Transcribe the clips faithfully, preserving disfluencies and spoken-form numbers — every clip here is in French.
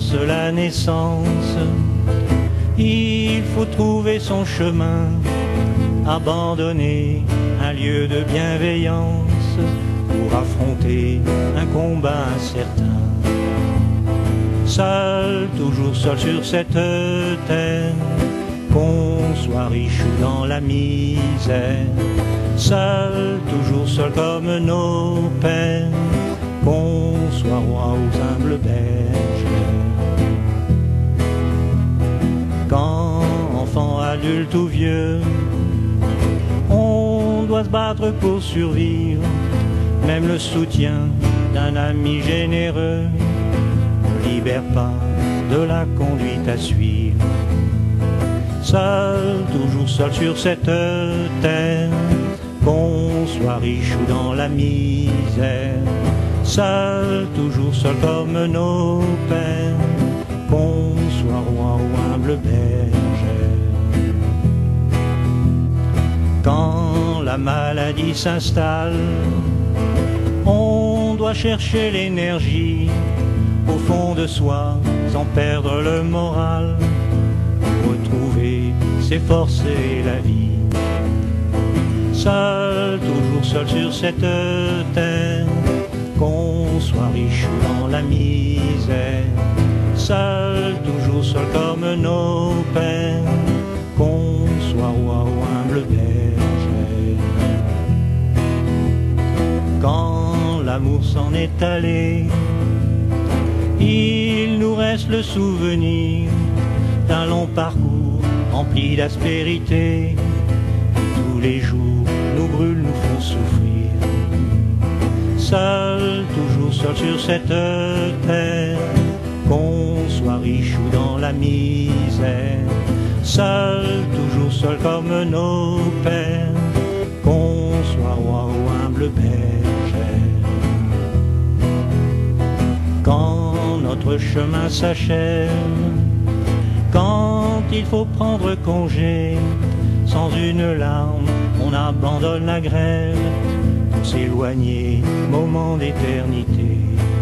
annonce la naissance. Il faut trouver son chemin, abandonner un lieu de bienveillance pour affronter un combat incertain. Seul, toujours seul sur cette terre, qu'on soit riche ou dans la misère. Seul, toujours seul comme nos pères, qu'on soit roi aux humbles bergères. Quand, enfant, adulte ou vieux, on doit se battre pour survivre, même le soutien d'un ami généreux ne libère pas de la conduite à suivre. Seul, toujours seul sur cette terre, qu'on soit riche ou dans la misère. Seul, toujours seul comme nos pères, qu'on soit roi ou humble bergère. Quand la maladie s'installe, on doit chercher l'énergie au fond de soi, sans perdre le moral, pour retrouver ses forces et la vie. Seul, toujours seul sur cette terre, qu'on soit riche ou dans la misère. Seul, toujours seul comme nos pères, qu'on soit roi ou humble bergère. Quand l'amour s'en est allé, il nous reste le souvenir d'un long parcours rempli d'aspérité. Tous les jours nous brûlent, nous font souffrir. Seul, toujours seul sur cette terre, qu'on soit riche ou dans la misère. Seul, toujours seul comme nos pères, qu'on soit roi ou humble bergère. Quand notre chemin s'achève, quand il faut prendre congé, sans une larme, on abandonne la grève pour s'éloigner, moment d'éternité.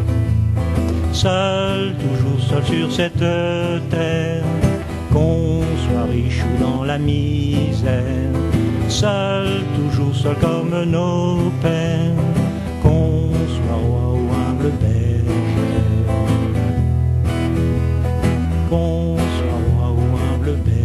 Seul, toujours seul sur cette terre, qu'on soit riche ou dans la misère. Seul, toujours seul comme nos pères, qu'on soit roi ou humble bergère. Qu'on soit roi ou humble bergère.